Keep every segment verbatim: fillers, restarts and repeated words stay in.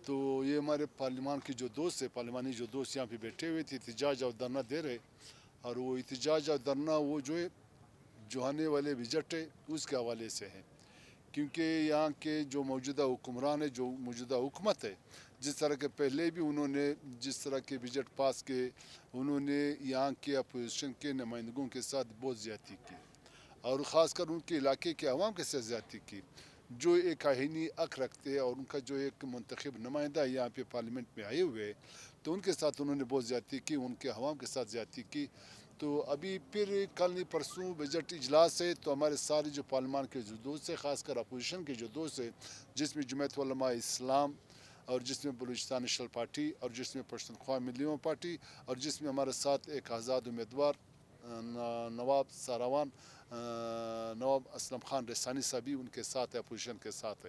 تو یہ ہمارے پارلیمان کے جو دوست ہیں، پارلیمانی جو دوست یہاں پہ بیٹھے ہوئے تھے، احتجاج اور دھرنا دے رہے، اور وہ احتجاج اور دھرنا وہ جو ہے جو آنے والے بجٹ ہے اس کے حوالے سے ہے، کیونکہ یہاں کے جو موجودہ حکمران ہے، جو موجودہ حکومت ہے، جس طرح کے پہلے بھی انہوں نے جس طرح کے بجٹ پاس کیے، انہوں نے یہاں کے اپوزیشن کے نمائندگوں کے ساتھ بہت زیادتی کی، اور خاص کر ان کے علاقے کے عوام کے ساتھ زیادتی کی، جو ایک آئینی حق رکھتے ہیں، اور ان کا جو ایک منتخب نمائندہ یہاں پہ پارلیمنٹ میں آئے ہوئے، تو ان کے ساتھ انہوں نے بہت زیادتی کی، ان کے عوام کے ساتھ زیادتی کی۔ تو ابھی پھر کل نہیں پرسوں بجٹ اجلاس ہے، تو ہمارے سارے جو پارلیمان کے جو دوست ہیں، خاص کر اپوزیشن کے جو دوست ہیں، جس میں جمعیت علماء اسلام، اور جس میں بلوچستان نیشنل پارٹی، اور جس میں پشتونخوا ملیوں پارٹی، اور جس میں ہمارے ساتھ ایک آزاد امیدوار نواب ساروان نواب اسلم خان رسانی صاحب بھی ان کے ساتھ ہے، اپوزیشن کے ساتھ ہے۔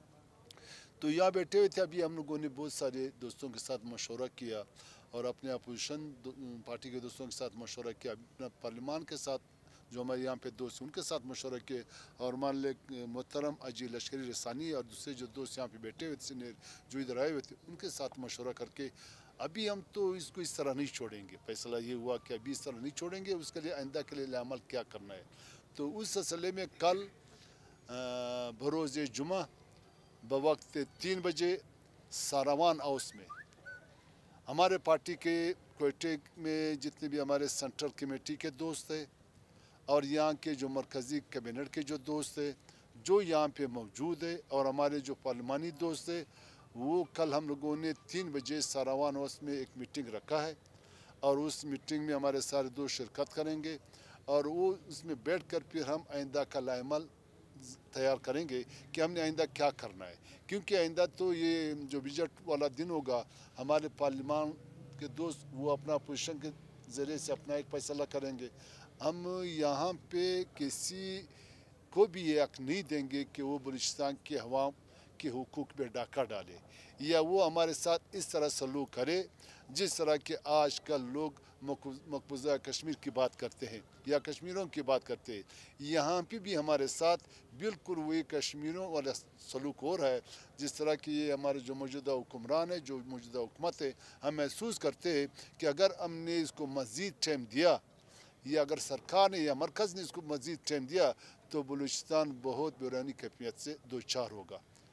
تو یہاں بیٹھے ہوئے تھے، ابھی ہم لوگوں نے بہت سارے دوستوں کے ساتھ مشورہ کیا، اور اپنے اپوزیشن پارٹی کے دوستوں کے ساتھ مشورہ کیا، اپنا پارلیمان کے ساتھ جو ہمارے یہاں پہ دوست ہیں ان کے ساتھ مشورہ کیے، اور مان لے محترم اجی لشکری رسانی اور دوسرے جو دوست یہاں پہ بیٹھے ہوئے تھے جو ادھر آئے ہوئے تھے ان کے ساتھ مشورہ کر کے ابھی ہم تو اس کو اس طرح نہیں چھوڑیں گے، فیصلہ یہ ہوا کہ ابھی اس طرح نہیں چھوڑیں گے، اس کے لیے آئندہ کے لیے عمل کیا کرنا ہے۔ تو اس سلسلے میں کل بروز جمعہ بوقت تین بجے ساروان ہاؤس میں ہمارے پارٹی کے کوئٹے میں جتنے بھی ہمارے سینٹرل کمیٹی کے دوست ہیں، اور یہاں کے جو مرکزی کیبنٹ کے جو دوست ہیں جو یہاں پہ موجود ہے، اور ہمارے جو پارلیمانی دوست ہیں، وہ کل ہم لوگوں نے تین بجے ساروان ہاؤس میں ایک میٹنگ رکھا ہے، اور اس میٹنگ میں ہمارے سارے دوست شرکت کریں گے، اور وہ اس میں بیٹھ کر پھر ہم آئندہ کا عمل تیار کریں گے کہ ہم نے آئندہ کیا کرنا ہے، کیونکہ آئندہ تو یہ جو بجٹ والا دن ہوگا، ہمارے پارلیمان کے دوست وہ اپنا اپوزیشن کے ذریعے سے اپنا ایک فیصلہ کریں گے۔ ہم یہاں پہ کسی کو بھی یہ حق نہیں دیں گے کہ وہ بلوچستان کے عوام کے حقوق پہ ڈاکہ ڈالے، یا وہ ہمارے ساتھ اس طرح سلوک کرے جس طرح کہ آج کل لوگ مقبوضہ کشمیر کی بات کرتے ہیں یا کشمیروں کی بات کرتے ہیں، یہاں پہ بھی ہمارے ساتھ بالکل وہی کشمیروں والا سلوک ہو رہا ہے، جس طرح کہ یہ ہمارے جو موجودہ حکمران ہے، جو موجودہ حکومت ہے، ہم محسوس کرتے ہیں کہ اگر ہم نے اس کو مزید ٹائم دیا، یا اگر سرکار نے یا مرکز نے اس کو مزید ٹائم دیا، تو بلوچستان بہت بیرونی کیفیت سے دو چار ہوگا۔